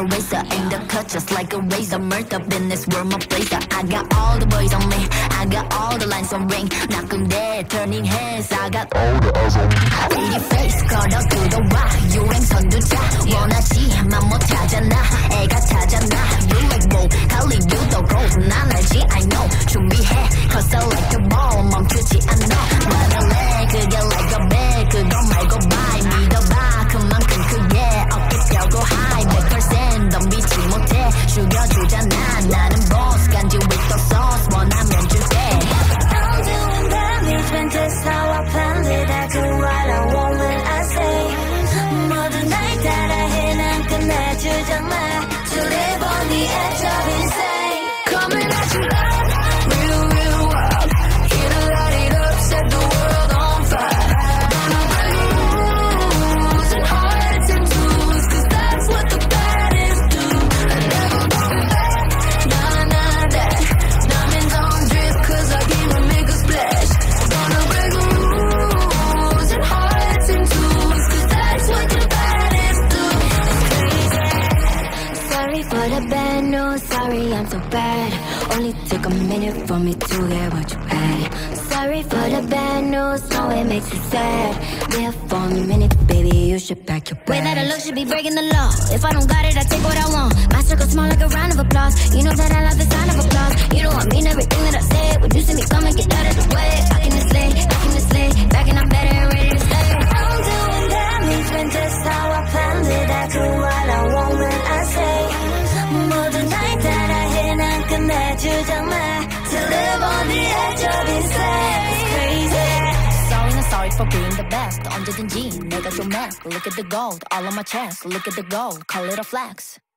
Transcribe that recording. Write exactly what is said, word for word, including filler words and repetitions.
eraser. Aim the cut just like a razor. Murder business, world my blazer. I got all the boys on me. I got all the lines on ring. Knocking dead, turning heads. I got all the eyes on me. Pretty face, cut out to the rock. 유행선 두자. 원하지만 못하잖아. 애가 타잖아. You like whoa, 할리우드 gold. 난 알지, I know. 준비해, cause I like the ball. 멈추지 않아. 말할래, 그게 like a bag. 그거 말고 bye. 믿어봐, 그만큼 크게. 어깨 펴고 high. 백 퍼센트 덤비지 못해. 죽여주잖아. 나는 boss. 간지 with the sauce. 원하면 줄게. I'm doing damage when that's how I planned it. I do what I want when I say. 모든 날 따라해 난 끝내주잖아. To live on the edge of insane. Coming at you up, real, real wild. Here to light it up, set the world on fire. Gonna break rules and hearts and tools, cause that's what the baddest do. I never go back, nah, nah, that. Diamonds on drip, cause I came to make a splash. Gonna break rules and hearts and tools, cause that's what the baddest do. It's crazy. Sorry for the bad news, sorry I'm so bad. Only took a minute for me to get what you had. Sorry for the bad news, no it makes it sad. There for a minute, baby, you should pack your bags. Way that I look should be breaking the law. If I don't got it, I take what I want. My circle small like a round of applause. You know that I love the sound of applause. You know I mean everything that I say. When you see me coming, get out of the way. I can just slay, I can just slay. Back and I'm better and ready to stay. I'm doing damage when that's how I planned it. I do what I want when I say. 모든 날 따라해 난 끝내주잖아. To live on the edge of insane. It's crazy. Sorry, not sorry for being the best. 언제든지 내가 좀 mad. Look at the gold, all on my chest. Look at the gold, call it a flex.